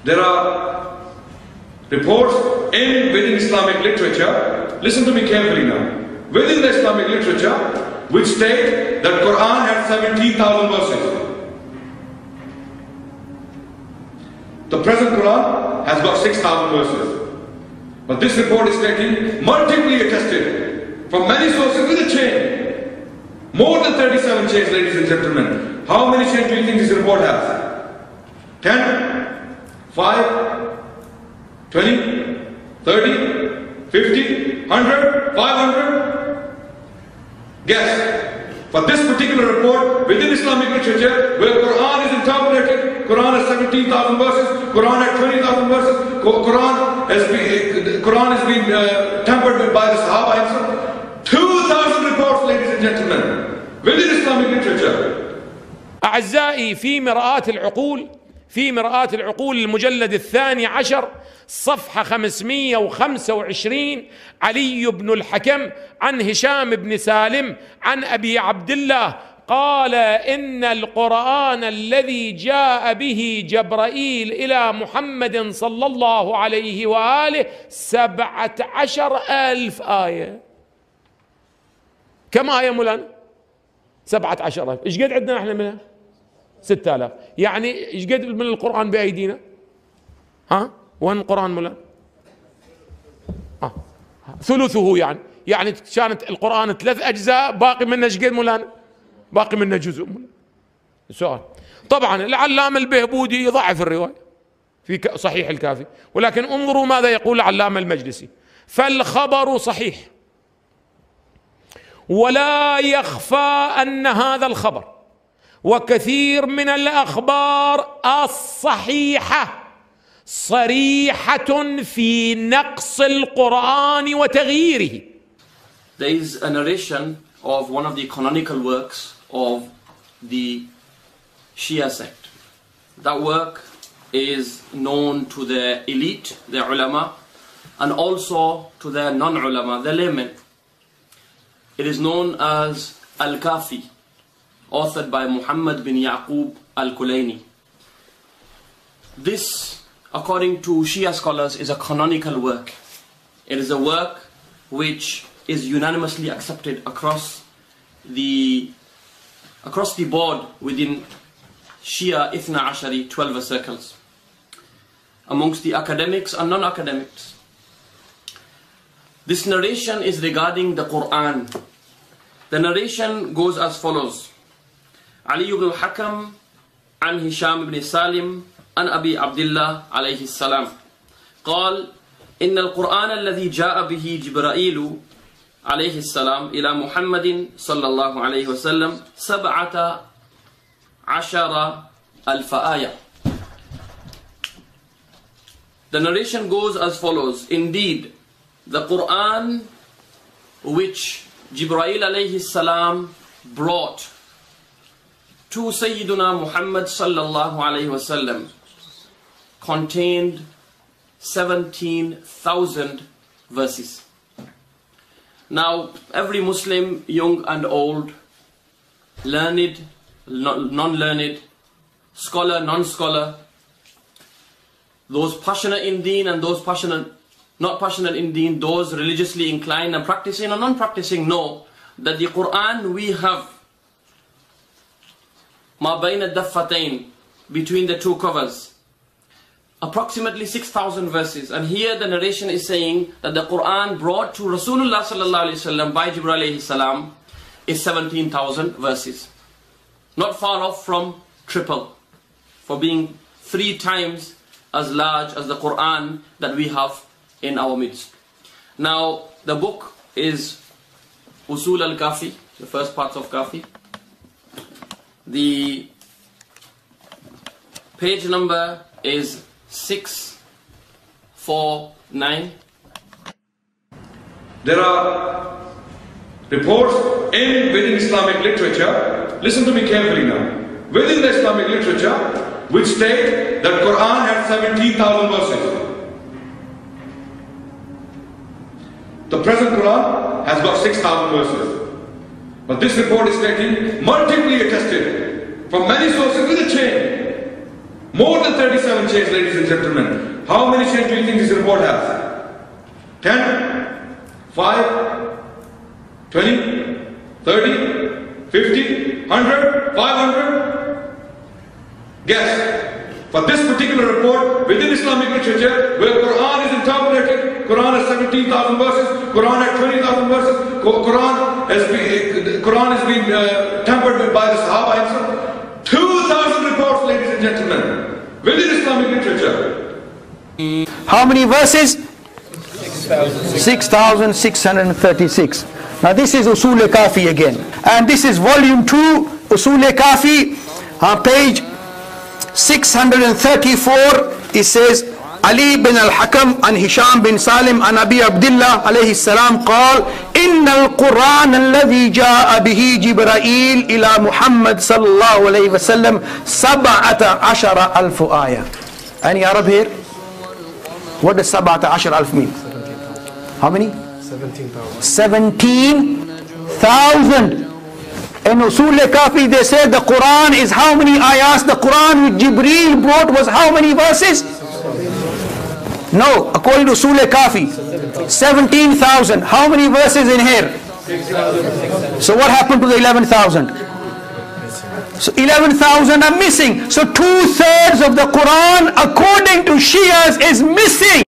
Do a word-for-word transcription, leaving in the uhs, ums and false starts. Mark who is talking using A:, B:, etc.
A: There are reports in within Islamic literature, listen to me carefully now, within the Islamic literature, which state that Quran had seventeen thousand verses. The present Quran has got six thousand verses. But this report is stating, multiply attested, from many sources with a chain. More than thirty-seven chains, ladies and gentlemen. How many chains do you think this report has? ten? five? twenty? thirty? fifty? one hundred? five hundred? Guess. For this particular report, within Islamic literature, where Quran is interpreted, Quran has seventeen thousand verses, Quran has twenty thousand verses, Quran has been, Quran has been uh, tempered by the Sahaba and so two thousand reports, ladies and gentlemen, within Islamic literature.
B: أعزائي، في مرآة العقول في مرآة العقول المجلد الثاني عشر صفحة خمسمئة وخمسة وعشرين، علي بن الحكم عن هشام بن سالم عن أبي عبد الله قال: إن القرآن الذي جاء به جبرائيل إلى محمد صلى الله عليه وآله سبعة عشر ألف آية. كم آية مولانا؟ سبعة عشر ألف. إيش قد عندنا إحنا منها؟ ستة آلاف. يعني إيش قد من القرآن بأيدينا؟ ها؟ وين القرآن مولانا؟ آه. ثلثه يعني يعني كانت القرآن ثلاث أجزاء، باقي منه إيش قد مولانا؟ باقي منه جزء مولانا. سؤال. طبعا العلامة البهبودي يضعف الرواية في صحيح الكافي، ولكن انظروا ماذا يقول العلامة المجلسي: فالخبر صحيح، ولا يخفى أن هذا الخبر وكثير من الأخبار الصحيحة صريحة في نقص القرآن وتغييره.
C: There is a narration of one of the canonical works of the Shia sect. That work is known to the elite, the ulama, and also to the non-ulama, the laymen. It is known as Al-Kafi, authored by Muhammad bin Yaqub Al-Kulaini. This, according to Shia scholars, is a canonical work. It is a work which is unanimously accepted across the across the board within Shia Ithna Ashari twelve circles, amongst the academics and non-academics. This narration is regarding the Quran. The narration goes as follows: Ali ibn al-Hakam an Hisham ibn Salim an Abi Abdullah alayhi salam قال إن القرآن الذي جاء به جبرائيل عليه السلام إلى محمد صلى الله عليه وسلم سبعة عشر ألف آية. The narration goes as follows: Indeed, the Quran which Jibreel alayhi salam brought to Sayyiduna Muhammad sallallahu alayhi wasallam contained seventeen thousand verses. Now, every Muslim, young and old, learned, non-learned, scholar, non-scholar, those passionate in deen and those passionate not passionate in deen, those religiously inclined and practicing or non-practicing, know that the Quran we have ma bayna daffatain, between the two covers, approximately six thousand verses. And here the narration is saying that the Quran brought to Rasulullah sallallahu alaihi wasallam by Jibreel alayhi salam is seventeen thousand verses. Not far off from triple, for being three times as large as the Quran that we have in our midst. Now, the book is Usul al-Kafi, the first parts of Kafi. The page number is six four nine.
A: There are reports in within Islamic literature, listen to me carefully now, within the Islamic literature, which state that Quran had seventeen thousand verses. The present Quran has got six thousand verses. But this report is stating, multiply attested, from many sources with a chain. More than thirty-seven chains, ladies and gentlemen. How many chains do you think this report has? ten? five? twenty? thirty? fifty? one hundred? five hundred? Guess. For this particular report, within Islamic literature, where Quran is interpreted, Quran has seventeen thousand verses, Quran has twenty thousand verses, Quran has been, Quran has been uh, tempered with by the Sahaba and so two thousand reports, ladies and gentlemen, within Islamic literature.
D: How many verses? six thousand six hundred thirty-six. Now this is Usul Kafi again. And this is volume two, Usul Kafi, uh, page six hundred thirty-four. It says, Ali bin al-Hakam and Hisham bin Salim and Abi Abdullah alayhi salam قال إن القرآن الذي جاء به جبرائيل إلى محمد صلى الله عليه وسلم سبعة عشر ألف آية. Any Arab here? What does سبعة عشر ألف mean? How many? seventeen thousand. In Usul Kafi they say the Quran is how many ayahs? The Quran which Jibreel brought was how many verses? No, according to Usul Kafi, seventeen thousand. How many verses in here? So what happened to the eleven thousand? So eleven thousand are missing. So two thirds of the Quran according to Shias is missing.